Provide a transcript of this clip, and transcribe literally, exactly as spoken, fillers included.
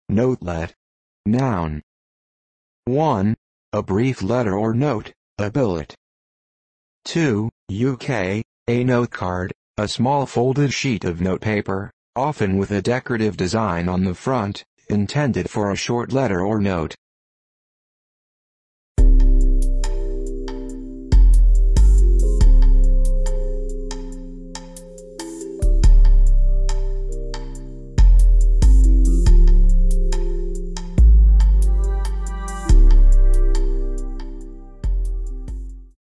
Notelet. Noun. one. A brief letter or note, a billet. two. U K, a note card, a small folded sheet of notepaper, often with a decorative design on the front, intended for a short letter or note.